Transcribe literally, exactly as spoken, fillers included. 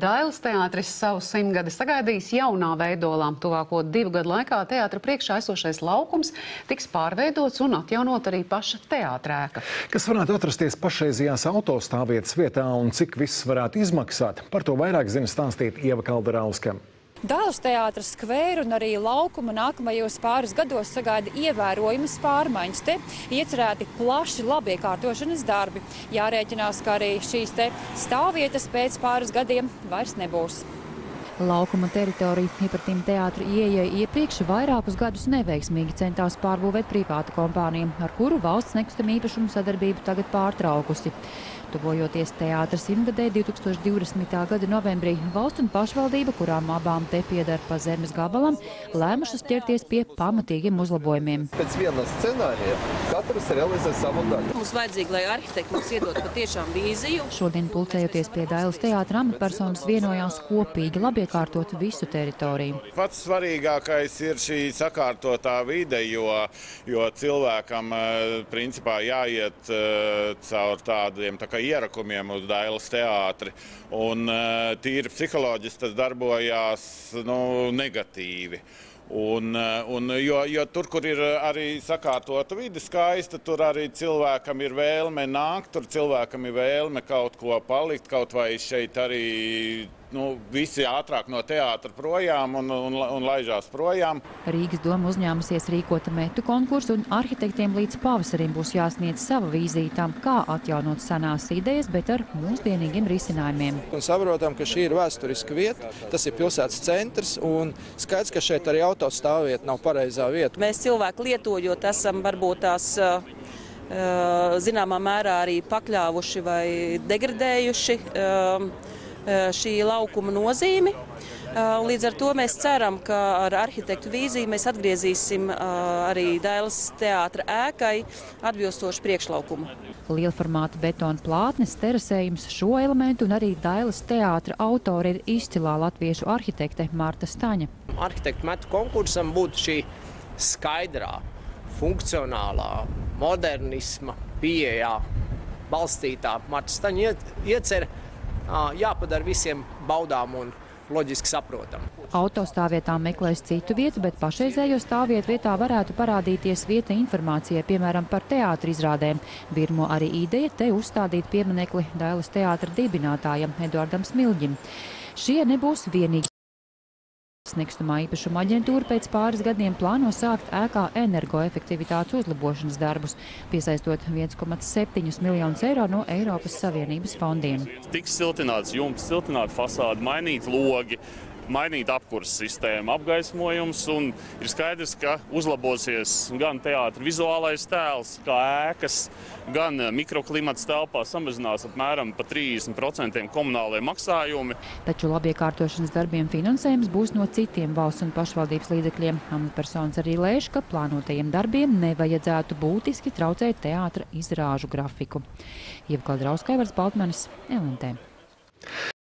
Dailes teātris savu simtgadi sagaidījis jaunā veidolā. Tuvāko divu gadu laikā teātra priekšā esošais laukums tiks pārveidots un atjaunot arī paša teātra ēka. Kas varētu atrasties pašreizajās autostāvvietas vietā un cik viss varētu izmaksāt? Par to vairāk zina stāstīt Ieva Kalderauska. Dailes teātra skvēru un arī laukuma nākamajos pāris gados sagaida ievērojamas pārmaiņas. Te iecerēti plaši labiekārtošanas darbi. Jārēķinās, ka arī šīs te stāvvietas pēc pāris gadiem vairs nebūs. Laukuma teritoriju iepratīm teātra ieejai iepriekš vairākus gadus neveiksmīgi centās pārbūvēt privāta kompānija, ar kuru valsts nekustamā īpašuma sadarbību tagad pārtraukusi. Tuvojoties teātra simtgadē divi tūkstoši divdesmitā gada novembrī, valsts un pašvaldība, kurām abām te pieder pa zemes gabalam, lēmušas ķerties pie pamatīgiem uzlabojumiem. Pēc viena scenārija katrs realizē savu daļu. Mums vajadzīgi, lai arhitekti mums iedod patiešām vīziju. Šodien pulcējoties pie Dailes teātra amatpersonas vienojās kopīgi labiekārtot visu teritoriju. Pats svarīgākais ir šī sakārtotā vide, jo, jo cilvēkam principā jāiet caur tādiem tā kā ierakumiem uz Dailes teātri, un tīri psiholoģiski tas darbojās nu, negatīvi. Un, un, jo, jo tur, kur ir arī sakārtota vide skaista, tur arī cilvēkam ir vēlme nākt, tur cilvēkam ir vēlme kaut ko palikt, kaut vai šeit arī nu, visi ātrāk no teātra projām un, un, un laižās projām. Rīgas doma uzņēmusies rīkot metu konkursu, un arhitektiem līdz pavasarim būs jāsniedz sava vīzija tam, kā atjaunot senās idejas, bet ar mūsdienīgiem risinājumiem. Un saprotam, ka šī ir vēsturiska vieta, tas ir pilsētas centrs, un skaidrs, ka šeit arī autostāvvieta nav pareizā vieta. Mēs cilvēku lietojot esam varbūt tās zināmā mērā arī pakļāvuši vai degradējuši šī laukuma nozīmi. Līdz ar to mēs ceram, ka ar arhitektu vīziju mēs atgriezīsim arī Dailes teātra ēkai atbilstošu priekšlaukumu. Lielformāta betona plātnes, terasējums, šo elementu un arī Dailes teātra autori ir izcilā latviešu arhitekte Marta Staņa. Arhitektu metu konkursam būtu šī skaidrā, funkcionālā, modernisma pieejā balstītā Marta Staņa iecer jāpadara visiem baudām un loģiski saprotam. Autostāvvietām meklēs citu vietu, bet pašreizējo stāvvietu vietā varētu parādīties vieta informācijai, piemēram, par teātra izrādēm. Birmo arī ideja te uzstādīt pieminekli Dailes teātra dibinātājam Eduardam Smilģim. Šie nebūs vienīgi. Nekustamā īpašuma aģentūra pēc pāris gadiem plāno sākt ēkā energoefektivitātes uzlabošanas darbus, piesaistot viens komā septiņus miljonus eiro no Eiropas Savienības fondiem. Tiks siltināts jumts, siltināt fasādi, mainīt logi, mainīt apkures sistēmu, apgaismojums, un ir skaidrs, ka uzlabosies gan teātra vizuālais tēls, kā ēkas, gan mikroklimats telpā samazinās apmēram pa trīsdesmit procentiem komunālie maksājumi. Taču labiekārtošanas darbiem finansējums būs no citiem valsts un pašvaldības līdzekļiem. Amatpersonas arī lēš, ka plānotajiem darbiem nevajadzētu būtiski traucēt teātra izrāžu grafiku. Ieva Kalderauska, Aivars Baltmanis, L N T.